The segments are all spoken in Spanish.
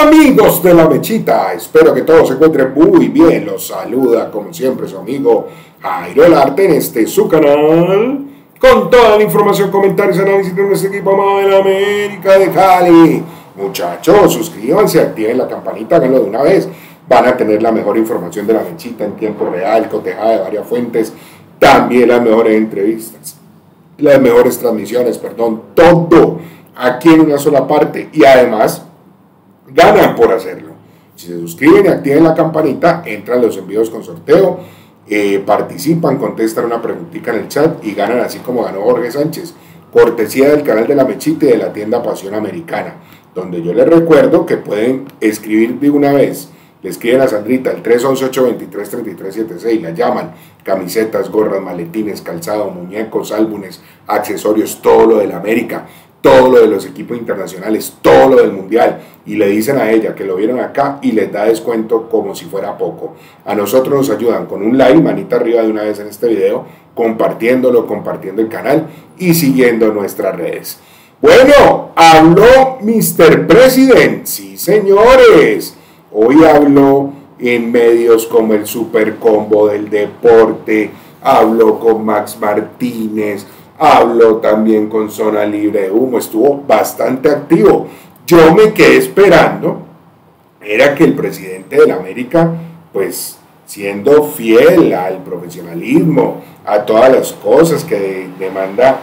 Amigos de la Mechita, espero que todos se encuentren muy bien. Los saluda como siempre su amigo Jairo El Arte en este su canal, con toda la información, comentarios, análisis de nuestro equipo amado de la América de Cali. Muchachos, suscríbanse, activen la campanita, háganlo de una vez. Van a tener la mejor información de la Mechita en tiempo real, cotejada de varias fuentes, también las mejores entrevistas, las mejores transmisiones, todo aquí en una sola parte, y además ganan por hacerlo. Si se suscriben y activen la campanita, entran los envíos con sorteo, participan, contestan una preguntita en el chat y ganan, así como ganó Jorge Sánchez, cortesía del canal de la Mechita y de la tienda Pasión Americana, donde yo les recuerdo que pueden escribir de una vez. Le escriben a Sandrita el 311-823-3376, la llaman, camisetas, gorras, maletines, calzado, muñecos, álbumes, accesorios, todo lo de la América, todo lo de los equipos internacionales, todo lo del mundial, y le dicen a ella que lo vieron acá y les da descuento como si fuera poco. A nosotros nos ayudan con un like, manita arriba de una vez en este video, compartiéndolo, compartiendo el canal y siguiendo nuestras redes. Bueno, habló Mr. President, sí señores, hoy habló en medios como el Super Combo del Deporte, habló con Max Martínez, habló también con Zona Libre de Humo, estuvo bastante activo. Yo me quedé esperando, era que el presidente de la América, pues siendo fiel al profesionalismo, a todas las cosas que demanda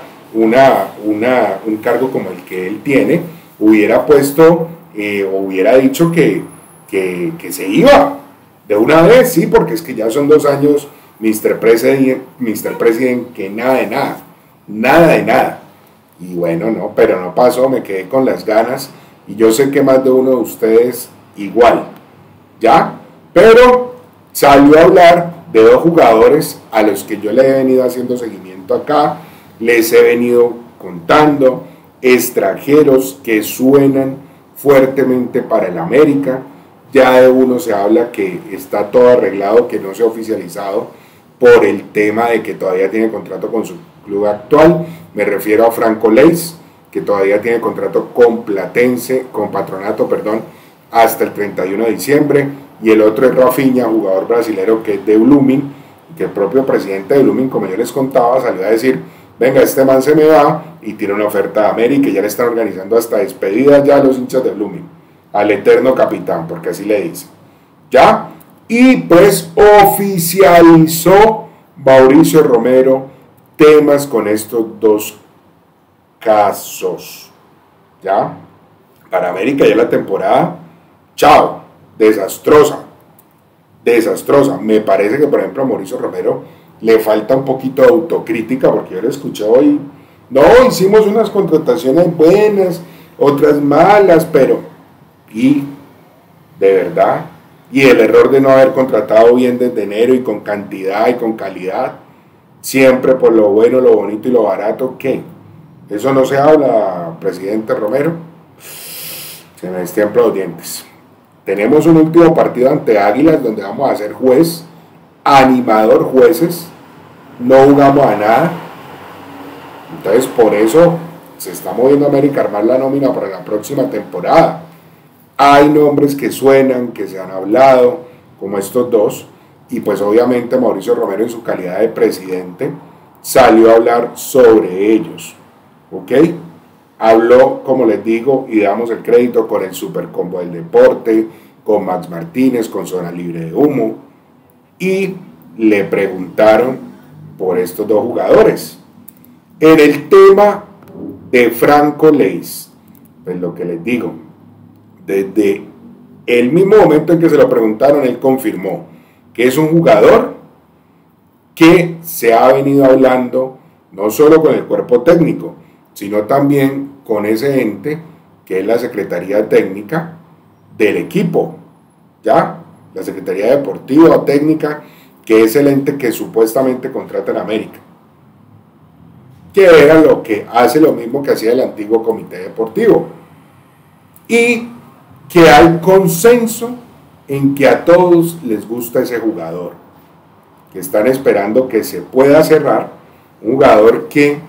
un cargo como el que él tiene, hubiera puesto, o hubiera dicho que se iba de una vez, sí, porque es que ya son 2 años, Mr. President, que nada de nada. Y bueno, no, pero no pasó, me quedé con las ganas, y yo sé que más de uno de ustedes igual, ¿ya? Pero salió a hablar de 2 jugadores a los que yo le he venido haciendo seguimiento acá, les he venido contando, extranjeros que suenan fuertemente para el América. Ya de uno se habla que está todo arreglado, que no se ha oficializado por el tema de que todavía tiene contrato con su club actual. Me refiero a Franco Leis, que todavía tiene contrato con Patronato, hasta el 31 de diciembre, y el otro es Rafinha, jugador brasilero que es de Blooming, que el propio presidente de Blooming, como yo les contaba, salió a decir: venga, este man se me va, y tiene una oferta de América, y ya le están organizando hasta despedidas ya a los hinchas de Blooming, al eterno capitán, porque así le dicen, ¿ya? Y pues oficializó Mauricio Romero temas con estos 2 casos, ¿ya? Para América ya la temporada, chao, desastrosa. Me parece que, por ejemplo, a Mauricio Romero le falta un poquito de autocrítica, porque yo lo escuché hoy, no, hicimos unas contrataciones buenas, otras malas, pero, y de verdad, y el error de no haber contratado bien desde enero y con cantidad y con calidad, siempre por lo bueno, lo bonito y lo barato, ¿qué? Eso no se habla, presidente Romero. Se me destiemplan los dientes. Tenemos un último partido ante Águilas donde vamos a ser juez, animador, jueces, no jugamos a nada. Entonces por eso se está moviendo América a armar la nómina para la próxima temporada. Hay nombres que suenan, que se han hablado, como estos 2, y pues obviamente Mauricio Romero, en su calidad de presidente, salió a hablar sobre ellos, ¿ok? Habló, como les digo, y damos el crédito, con el Super Combo del Deporte, con Max Martínez, con Zona Libre de Humo, y le preguntaron por estos 2 jugadores. En el tema de Franco Leis, pues lo que les digo, desde el mismo momento en que se lo preguntaron, él confirmó que es un jugador que se ha venido hablando no solo con el cuerpo técnico, sino también con ese ente que es la Secretaría Técnica del equipo, ¿ya? La Secretaría Deportiva o Técnica, que es el ente que supuestamente contrata en América, que era lo que hace lo mismo que hacía el antiguo Comité Deportivo, y que hay consenso en que a todos les gusta ese jugador, que están esperando que se pueda cerrar, un jugador que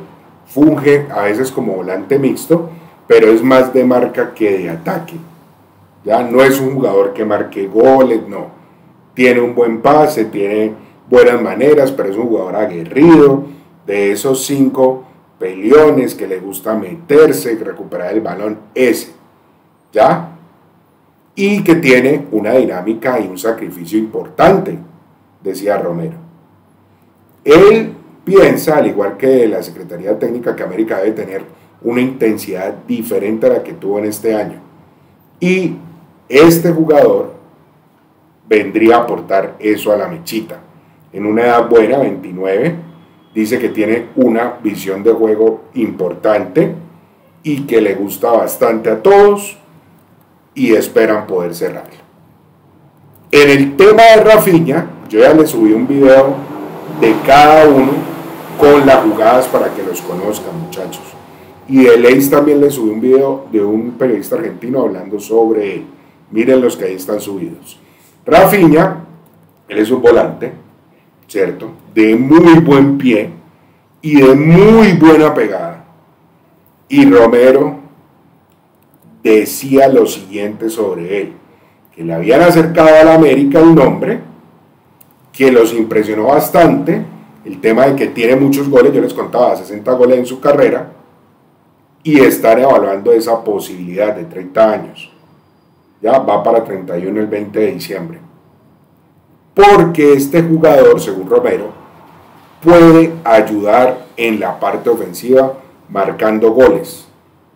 funge a veces como volante mixto, pero es más de marca que de ataque, Ya no es un jugador que marque goles, no. Tiene un buen pase, tiene buenas maneras, pero es un jugador aguerrido, de esos 5 peleones que le gusta meterse, recuperar el balón, ese, ¿ya? Y que tiene una dinámica y un sacrificio importante, decía Romero. Él piensa, al igual que la Secretaría Técnica, que América debe tener una intensidad diferente a la que tuvo en este año. Y este jugador vendría a aportar eso a la mechita. En una edad buena, 29, dice que tiene una visión de juego importante y que le gusta bastante a todos y esperan poder cerrarlo. En el tema de Rafinha, yo ya le subí un video de cada uno con las jugadas para que los conozcan, muchachos. Y de Leis también le subí un video de un periodista argentino hablando sobre él. Miren los que ahí están subidos. Rafinha, él es un volante, ¿cierto? De muy buen pie y de muy buena pegada. Y Romero decía lo siguiente sobre él, que le habían acercado a la América el nombre, que los impresionó bastante, el tema de que tiene muchos goles, yo les contaba, 60 goles en su carrera, y están evaluando esa posibilidad de 30 años. Ya va para 31 el 20 de diciembre. Porque este jugador, según Romero, puede ayudar en la parte ofensiva marcando goles.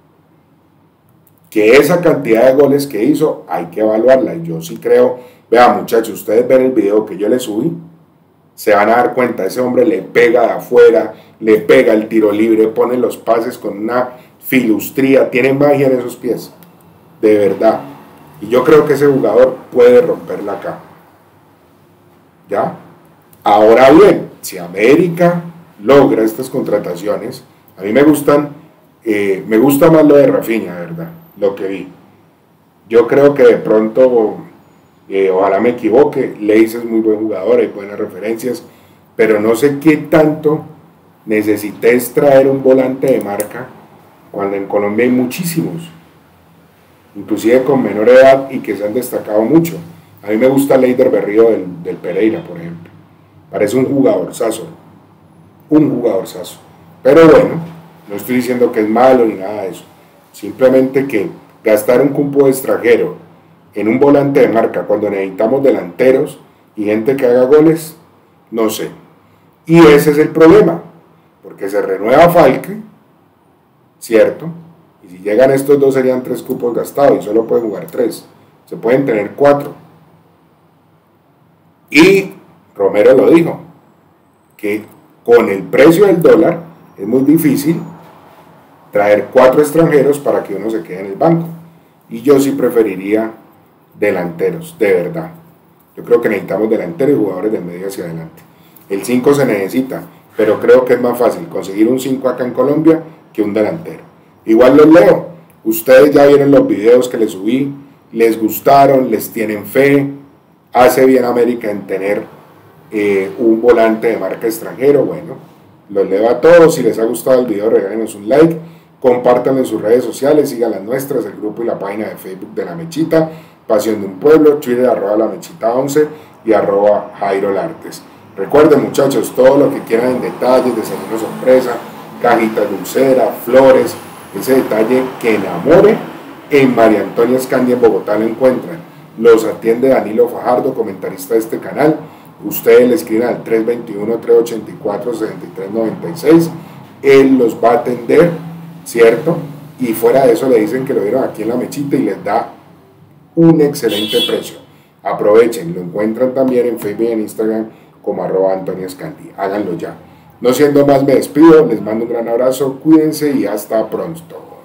Que esa cantidad de goles que hizo hay que evaluarla. Y yo sí creo, vean muchachos, ustedes ven el video que yo les subí, se van a dar cuenta, ese hombre le pega de afuera, le pega el tiro libre, pone los pases con una filustría, tiene magia en esos pies, de verdad. Y yo creo que ese jugador puede romperla acá. ¿Ya? Ahora bien, si América logra estas contrataciones, a mí me gusta más lo de Rafinha, ¿verdad? Lo que vi. Yo creo que de pronto, ojalá me equivoque, Leis es muy buen jugador, hay buenas referencias, pero no sé qué tanto necesité traer un volante de marca cuando en Colombia hay muchísimos, inclusive con menor edad y que se han destacado mucho. A mí me gusta Leider Berrío del Pereira, por ejemplo. Parece un jugadorzazo. Pero bueno, no estoy diciendo que es malo ni nada de eso. Simplemente que gastar un cupo de extranjero en un volante de marca cuando necesitamos delanteros y gente que haga goles, no sé. Y ese es el problema, porque se renueva Falque, ¿cierto? Y si llegan estos dos serían 3 cupos gastados y solo pueden jugar 3. Se pueden tener 4. Y Romero lo dijo, que con el precio del dólar es muy difícil traer 4 extranjeros para que uno se quede en el banco. Y yo sí preferiría delanteros, de verdad. Yo creo que necesitamos delanteros y jugadores del medio hacia adelante. El 5 se necesita, pero creo que es más fácil conseguir un 5 acá en Colombia que un delantero. Igual los leo. Ustedes ya vieron los videos que les subí, les gustaron, les tienen fe. Hace bien América en tener un volante de marca extranjero. Bueno, los leo a todos. Si les ha gustado el video, regálenos un like, compártanlo en sus redes sociales, sigan las nuestras, el grupo y la página de Facebook de La Mechita, Pasión de un Pueblo, Twitter @lamechita11 y @JairoLartes. Recuerden, muchachos, todo lo que quieran en detalles, desayuno sorpresa, cajitas dulceras, flores, ese detalle que enamore, en María Antonia Escandia en Bogotá lo encuentran. Los atiende Danilo Fajardo, comentarista de este canal. Ustedes le escriben al 321-384-6396. Él los va a atender, ¿cierto? Y fuera de eso le dicen que lo vieron aquí en La Mechita y les da un excelente precio. Aprovechen, lo encuentran también en Facebook y en Instagram como @Antonia Escandia. Háganlo ya. No siendo más, me despido, les mando un gran abrazo, cuídense y hasta pronto.